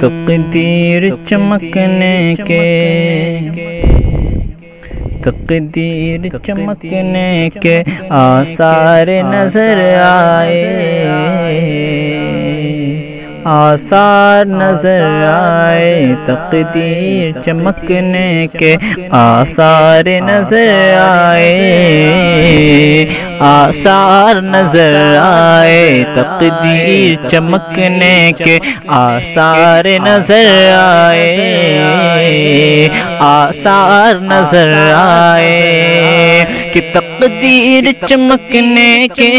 تقدیر چمکنے کے آثار نظر آئے، آثار نظر آئے، تقدیر چمکنے کے آثار نظر آئے، آثار نظر آئے، تقدیر چمکنے کے آثار نظر آئے، آثار نظر آئے کہ تقدیر چمکنے کے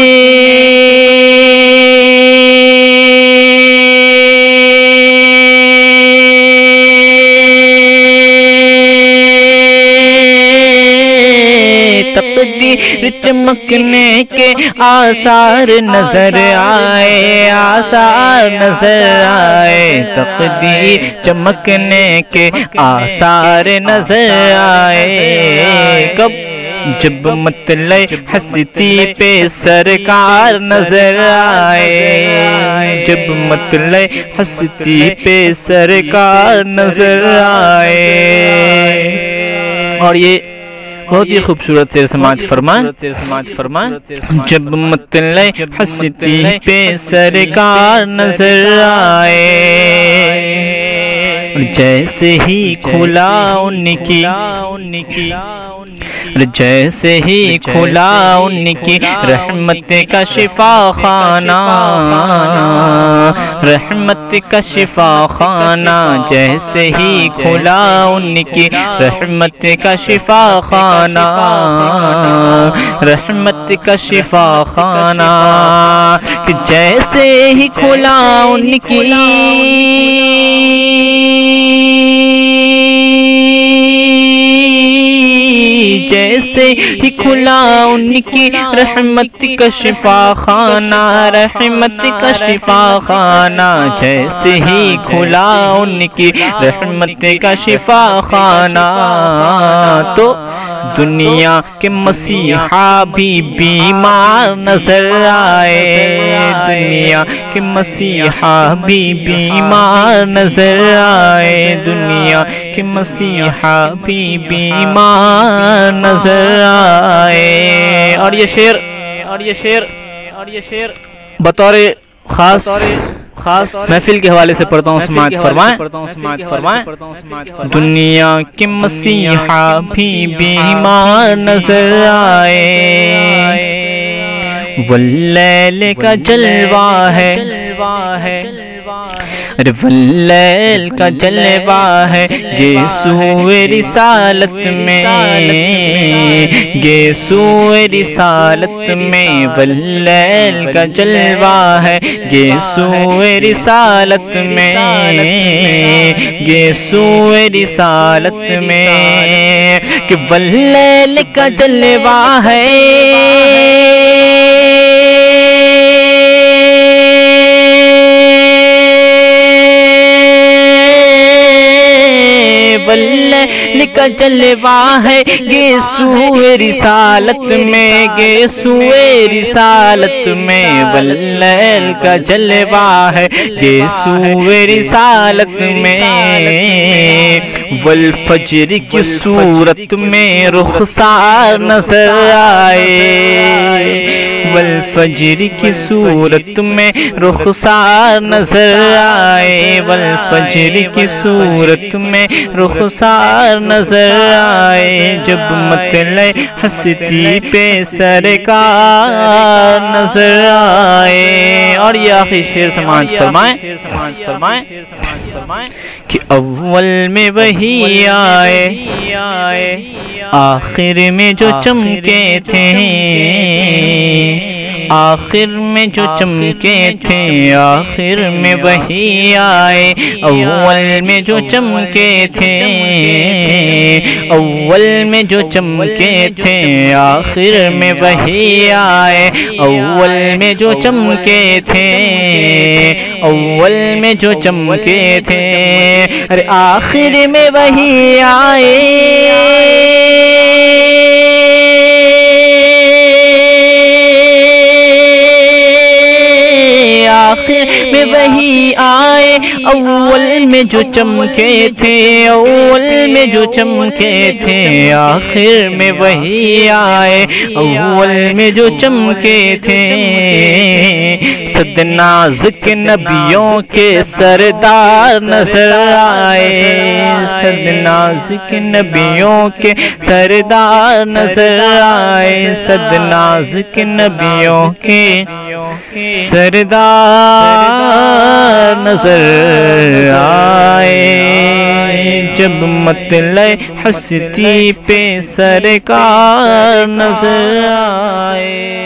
چمکنے کے آثار نظر آئے، آثار نظر آئے، تقدیر چمکنے کے آثار نظر آئے۔ کب؟ جب مطلع ہستی پہ سرکار نظر آئے، جب مطلع ہستی پہ سرکار نظر آئے۔ اور یہ بہت ہی خوبصورت سے سماعت فرمائیں، جب مطلع ہستی پہ سرکار نظر آئے، جیسے ہی کھلا ان کی، جیسے ہی کھلا ان کی رحمت کا شفا خانہ، رحمت کا شفا خانہ، جیسے ہی کھلا ان کی رحمت کا شفا خانہ، رحمت کا شفا خانہ، کہ جیسے ہی کھلا ان کی جیسے ہی کھلا ان کی رحمت کا شفا خانہ، رحمت کا شفا خانہ، جیسے ہی کھلا ان کی رحمت کا شفا خانہ، تو دنیا کے مسیحا بھی بیمار نظر آئے، دنیا کے مسیحا بھی بیمار نظر آئے، دنیا کے مسیحا بھی بیمار نظر آئے۔ اور یہ شعر بطور خاص محفل کے حوالے سے پڑھتا ہوں، سماعت فرمائیں۔ دنیا کے مسیحا بھی بیمار نظر آئے، واللیل کا جلوہ ہے، واللیل کا جلوہ ہے گیسوئے رسالت میں، گیسوئے رسالت میں، واللیل کا جلوہ ہے گیسوئے رسالت میں، گیسوئے رسالت میں، کہ واللیل کا جلوہ ہے واللیل کا جلوہ ہے گیسوئے رسالت میں، گیسوئے رسالت میں، واللیل کا جلوہ ہے گیسوئے رسالت میں، والفجر کی صورت میں رخسار نظر آئے، والفجر کی صورت میں رخسار نظر آئے، والفجر کی صورت میں رخسار نظر آئے، جب مطلع ہستی پہ سرکار نظر آئے۔ اور یہ آخری شعر سماعت فرمائیں کہ اول میں وہی آئے، آخر میں جو چمکے تھے، آخر میں جو چمکے تھے، آخر میں وہی آئے، اول میں جو چمکے تھے، اول میں جو چمکے تھے، آخر میں وہی آئے، اول میں جو چمکے تھے، اول میں جو چمکے تھے، ارے آخر میں وہی آئے، آخر میں وہی آئے، اول میں جو چمکے تھے، اول میں جو چمکے تھے، آخر میں وہی آئے، اول میں جو چمکے تھے۔ صد نازک نبیوں کے سردار نظر آئے، صد نازک نبیوں کے سردار نظر آئے، صد نازک نبیوں کے سردار نظر آئے۔ جب مطلع ہستی پہ سرکار نظر آئے۔